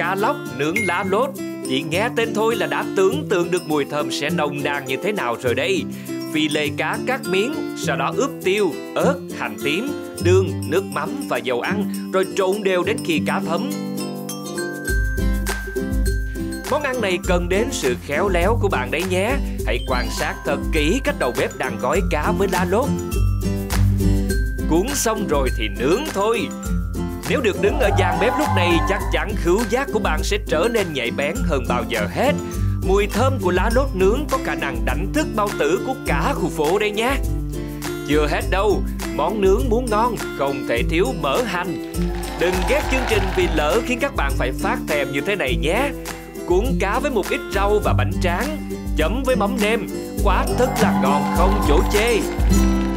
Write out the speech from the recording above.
cá lóc nướng lá lốt. Chỉ nghe tên thôi là đã tưởng tượng được mùi thơm sẽ nồng nàn như thế nào rồi đây. Phi lê cá cắt miếng, sau đó ướp tiêu, ớt, hành tím, đường, nước mắm và dầu ăn, rồi trộn đều đến khi cá thấm. Món ăn này cần đến sự khéo léo của bạn đấy nhé. Hãy quan sát thật kỹ cách đầu bếp đang gói cá với lá lốt. Cuốn xong rồi thì nướng thôi. Nếu được đứng ở gian bếp lúc này, chắc chắn khứu giác của bạn sẽ trở nên nhạy bén hơn bao giờ hết. Mùi thơm của lá lốt nướng có khả năng đánh thức bao tử của cả khu phố đây nhé. Chưa hết đâu, món nướng muốn ngon không thể thiếu mỡ hành. Đừng ghét chương trình vì lỡ khiến các bạn phải phát thèm như thế này nhé. Cuốn cá với một ít rau và bánh tráng, chấm với mắm nêm, quả thật là ngon không chỗ chê.